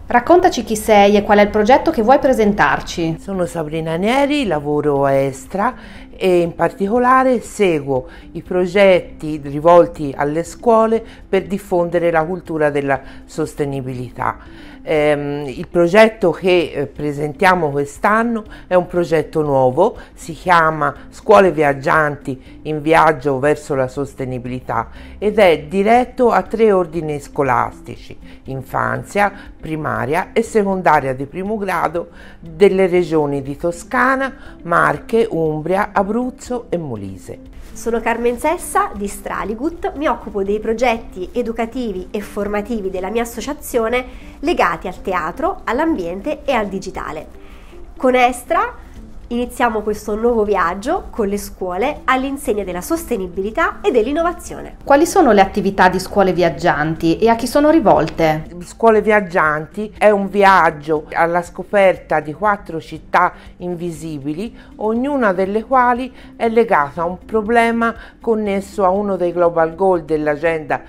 Raccontaci chi sei e qual è il progetto che vuoi presentarci. Sono Sabrina Neri, lavoro a Estra e in particolare seguo i progetti rivolti alle scuole per diffondere la cultura della sostenibilità. Il progetto che presentiamo quest'anno è un progetto nuovo, si chiama Scuole Viaggianti in viaggio verso la sostenibilità ed è diretto a 3 ordini scolastici: infanzia, primaria e secondaria di primo grado delle regioni di Toscana, Marche, Umbria, Abruzzo e Molise. Sono Carmen Sessa di Straligut, mi occupo dei progetti educativi e formativi della mia associazione legati al teatro, all'ambiente e al digitale. Con Estra iniziamo questo nuovo viaggio con le scuole all'insegna della sostenibilità e dell'innovazione. Quali sono le attività di Scuole Viaggianti e a chi sono rivolte? Scuole Viaggianti è un viaggio alla scoperta di 4 città invisibili, ognuna delle quali è legata a un problema connesso a uno dei Global Goal dell'Agenda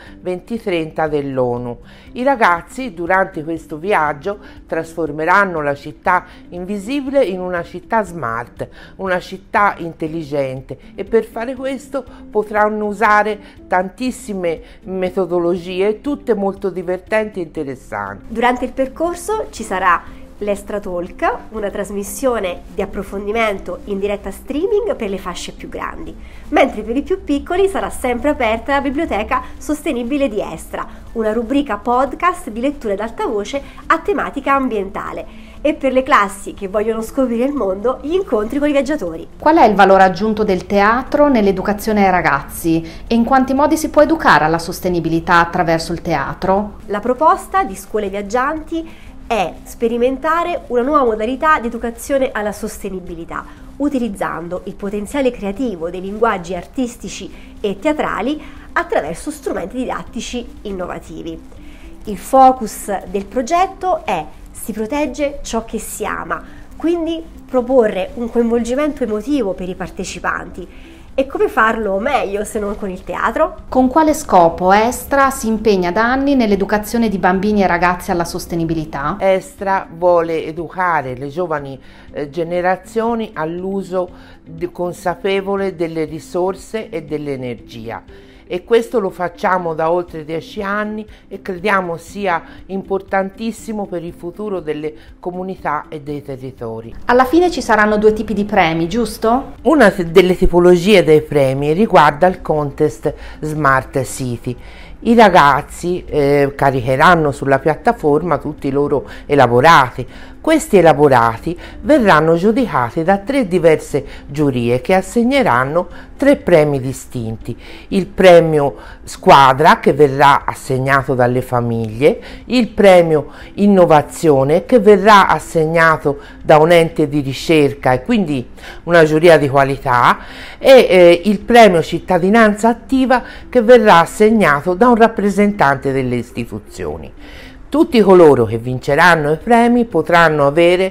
2030 dell'ONU. I ragazzi durante questo viaggio trasformeranno la città invisibile in una città smart, una città intelligente, e per fare questo potranno usare tantissime metodologie, tutte molto divertenti e interessanti. Durante il percorso ci sarà l'Estra Talk, una trasmissione di approfondimento in diretta streaming per le fasce più grandi, mentre per i più piccoli sarà sempre aperta la biblioteca sostenibile di Estra, una rubrica podcast di letture ad alta voce a tematica ambientale, e per le classi che vogliono scoprire il mondo, gli incontri con i viaggiatori. Qual è il valore aggiunto del teatro nell'educazione ai ragazzi e in quanti modi si può educare alla sostenibilità attraverso il teatro? La proposta di Scuole Viaggianti è sperimentare una nuova modalità di educazione alla sostenibilità, utilizzando il potenziale creativo dei linguaggi artistici e teatrali attraverso strumenti didattici innovativi. Il focus del progetto è si protegge ciò che si ama, quindi proporre un coinvolgimento emotivo per i partecipanti. E come farlo meglio se non con il teatro? Con quale scopo Estra si impegna da anni nell'educazione di bambini e ragazzi alla sostenibilità? Estra vuole educare le giovani generazioni all'uso consapevole delle risorse e dell'energia. E questo lo facciamo da oltre 10 anni e crediamo sia importantissimo per il futuro delle comunità e dei territori. Alla fine ci saranno 2 tipi di premi, giusto? Una delle tipologie dei premi riguarda il contest Smart City. I ragazzi caricheranno sulla piattaforma tutti i loro elaborati. Questi elaborati verranno giudicati da 3 diverse giurie che assegneranno 3 premi distinti: il premio squadra, che verrà assegnato dalle famiglie, il premio innovazione, che verrà assegnato da un ente di ricerca e quindi una giuria di qualità, e il premio cittadinanza attiva, che verrà assegnato da un rappresentante delle istituzioni. Tutti coloro che vinceranno i premi potranno avere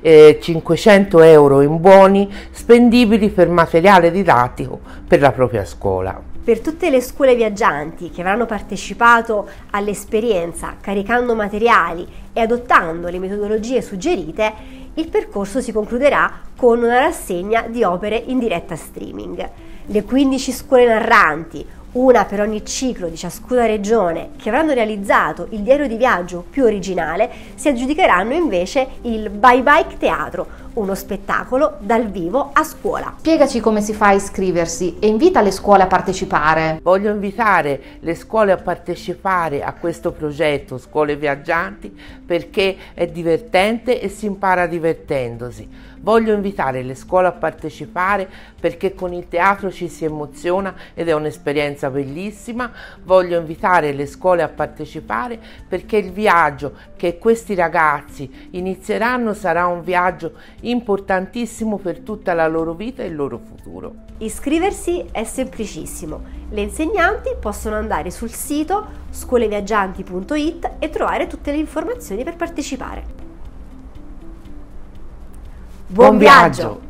500 euro in buoni spendibili per materiale didattico per la propria scuola. Per tutte le scuole viaggianti che avranno partecipato all'esperienza caricando materiali e adottando le metodologie suggerite, il percorso si concluderà con una rassegna di opere in diretta streaming. Le 15 scuole narranti, una per ogni ciclo di ciascuna regione, che avranno realizzato il diario di viaggio più originale, si aggiudicheranno invece il Bye Bike Teatro, uno spettacolo dal vivo a scuola. Spiegaci come si fa a iscriversi e invita le scuole a partecipare. Voglio invitare le scuole a partecipare a questo progetto Scuole Viaggianti perché è divertente e si impara divertendosi. Voglio invitare le scuole a partecipare perché con il teatro ci si emoziona ed è un'esperienza bellissima. Voglio invitare le scuole a partecipare perché il viaggio che questi ragazzi inizieranno sarà un viaggio importantissimo per tutta la loro vita e il loro futuro. Iscriversi è semplicissimo. Le insegnanti possono andare sul sito scuoleviaggianti.it e trovare tutte le informazioni per partecipare. Buon viaggio!